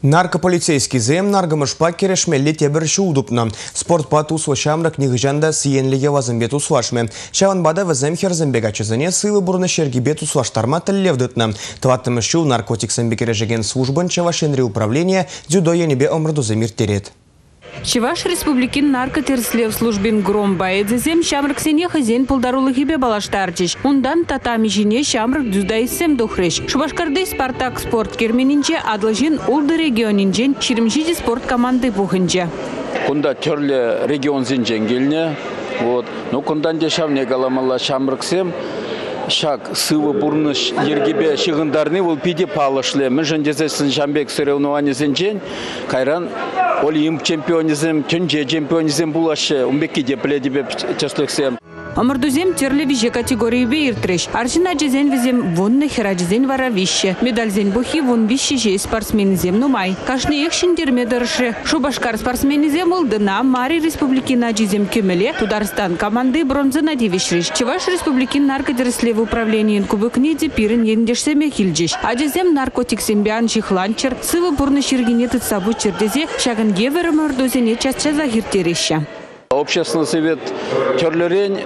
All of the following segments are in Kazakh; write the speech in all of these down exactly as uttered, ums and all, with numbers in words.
Наркополицейский зем наргамышпа керешмелли тебірші удупна. Спортпа туслы шамрак нигжанда сиенліге вазымбет услашме. Шаванбада вазем херзембегачызыне сылы бурны шергибет услаштарма тіллевдытна. Тваттымышу наркотик сэмбекережеген службан чавашенри управления дзюдо енебе омрдуземир терет. Чеваш республикин наркотерслев службин гром баэдзезем шамрак сене хазен пулдарулы хибе балаштарчиш. Ундан татами жине шамрак дюздайсем духреш. Шубашкарды Спартак спорт керменинче адлажин улды регионинчен ширимшиди спорт команды бухынче. Кунда терле регион зинчен келне. Вот. Но кундан дешавне галамалла шамраксем. Шак сывы бурны ергебе шығындарны ол пиде палышлы. Мен жендезесін жамбек сөревнуанезін жен, кайран олимп чемпионизм, түнже чемпионизм булашы, умбекке де пледебе часлықсем. Амардузем терле виже категории бейртреш. Аршина джезен визем вунны хераджезен вара вище. Медальзен бухи вун вище же спортсменизем нумай. Кашны экшин дермедерши. Шубашкар спортсменизем улдына Мари республикина джезем кемеле. Тударстан команды бронза надевишриш. Чеваш республикин наркодерслев управлениен кубыкне депирин ендешсеме хилджиш. Аджезем наркотик сембиан жихланчер. Сывы бурны ширгинеты сабу чердезе. Шаган гевер амардузене частча захиртереща. Общественный совет терлерен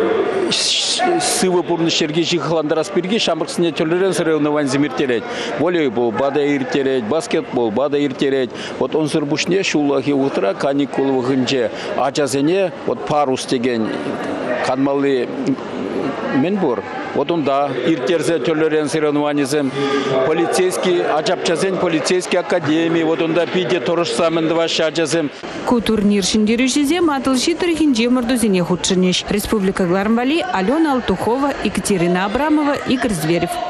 сывы бурны шерги жихландарас бирге шамрыксыне терлерен соревновань зимиртерет. Волейбол бада иртерет, баскетбол бада иртерет. Вот он сырбушне шулахи утра каникулы вгынче. Ачазене вот парус деген канмалы менбор. Вот он да, иртерзе терлерен соревнованием. Полицейский, ачапчазен полицейский академии. Вот он да пиде торыш самын два шачазем. Ку турнир шиндерюжезем атылши турихинже мордузине худшинеш. Республика Глармвали, Алена Алтухова, Екатерина Абрамова, Игорь Зверев.